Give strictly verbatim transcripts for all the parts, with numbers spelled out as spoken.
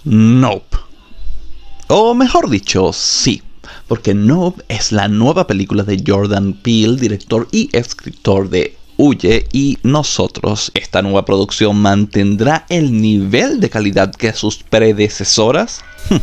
Nope. O mejor dicho, sí. Porque Nope es la nueva película de Jordan Peele, director y escritor de Huye, y Nosotros. Esta nueva producción mantendrá el nivel de calidad que sus predecesoras.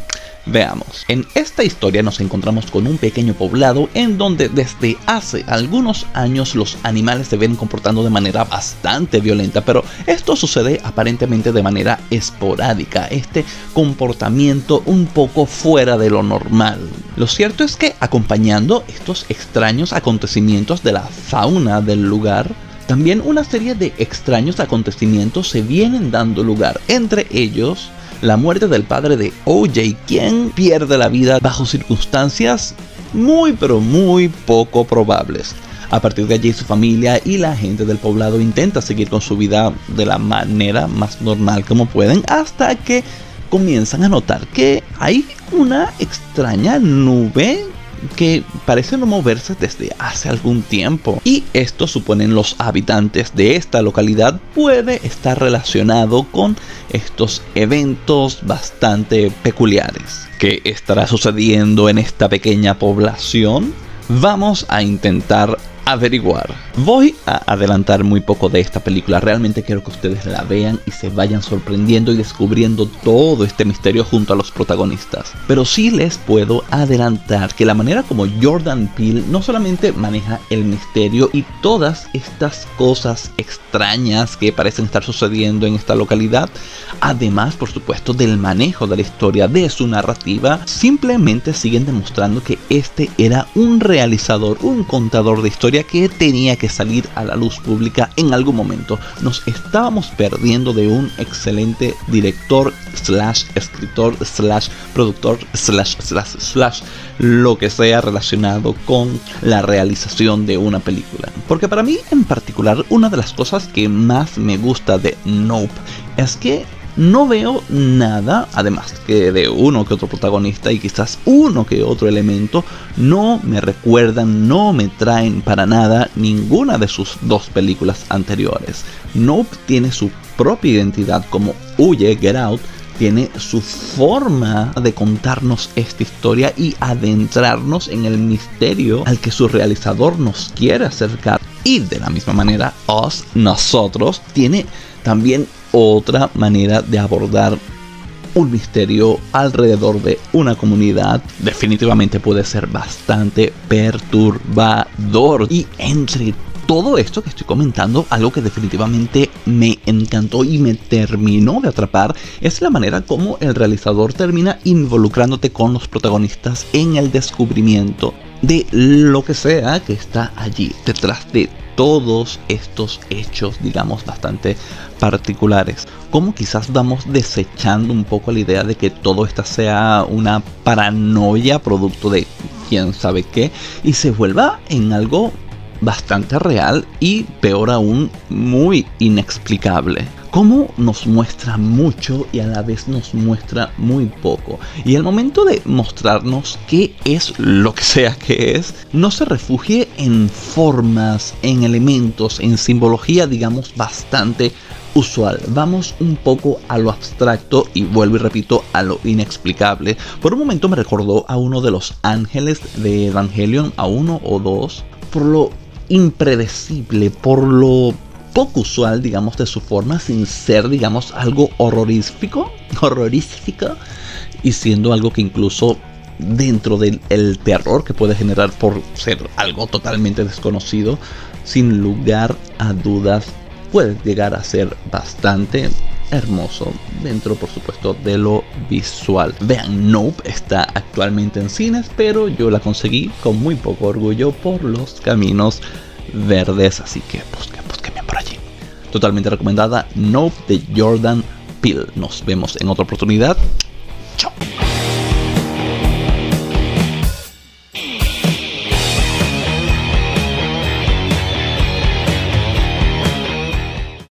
Veamos. En esta historia nos encontramos con un pequeño poblado en donde desde hace algunos años los animales se ven comportando de manera bastante violenta, pero esto sucede aparentemente de manera esporádica, este comportamiento un poco fuera de lo normal. Lo cierto es que acompañando estos extraños acontecimientos de la fauna del lugar, también una serie de extraños acontecimientos se vienen dando lugar, entre ellos la muerte del padre de O J, quien pierde la vida bajo circunstancias muy pero muy poco probables. A partir de allí su familia y la gente del poblado intenta seguir con su vida de la manera más normal como pueden, hasta que comienzan a notar que hay una extraña nube que parece no moverse desde hace algún tiempo, y esto, suponen los habitantes de esta localidad, puede estar relacionado con estos eventos bastante peculiares. ¿Qué estará sucediendo en esta pequeña población? Vamos a intentar averiguar. Voy a adelantar muy poco de esta película, realmente quiero que ustedes la vean y se vayan sorprendiendo y descubriendo todo este misterio junto a los protagonistas. Pero sí les puedo adelantar que la manera como Jordan Peele no solamente maneja el misterio y todas estas cosas extrañas que parecen estar sucediendo en esta localidad, además por supuesto del manejo de la historia, de su narrativa, simplemente siguen demostrando que este era un realizador, un contador de historia que tenía que salir a la luz pública en algún momento. Nos estábamos perdiendo de un excelente director slash escritor slash productor slash slash slash lo que sea relacionado con la realización de una película. Porque para mí en particular, una de las cosas que más me gusta de Nope es que no veo nada, además que de uno que otro protagonista y quizás uno que otro elemento, no me recuerdan, no me traen para nada ninguna de sus dos películas anteriores. Nope tiene su propia identidad, como Huye, Get Out, tiene su forma de contarnos esta historia y adentrarnos en el misterio al que su realizador nos quiere acercar. Y de la misma manera, Us, Nosotros, tiene también otra manera de abordar un misterio alrededor de una comunidad. Definitivamente puede ser bastante perturbador. Y entre todo esto que estoy comentando, algo que definitivamente me encantó y me terminó de atrapar es la manera como el realizador termina involucrándote con los protagonistas en el descubrimiento de lo que sea que está allí detrás de todos estos hechos, digamos, bastante particulares. Como quizás vamos desechando un poco la idea de que todo esto sea una paranoia producto de quién sabe qué, y se vuelva en algo bastante real y, peor aún, muy inexplicable. Cómo nos muestra mucho y a la vez nos muestra muy poco. Y al momento de mostrarnos qué es lo que sea que es, no se refugie en formas, en elementos, en simbología, digamos, bastante usual. Vamos un poco a lo abstracto y, vuelvo y repito, a lo inexplicable. Por un momento me recordó a uno de los ángeles de Evangelion, a uno o dos, por lo impredecible, por lo poco usual, digamos, de su forma, sin ser, digamos, algo horrorífico, horrorífico, y siendo algo que incluso dentro del el terror que puede generar por ser algo totalmente desconocido, sin lugar a dudas, puede llegar a ser bastante hermoso dentro, por supuesto, de lo visual. Vean, Nope está actualmente en cines, pero yo la conseguí con muy poco orgullo por los caminos verdes, así que busquen, busquen por allí. Totalmente recomendada, Nope de Jordan Peele. Nos vemos en otra oportunidad.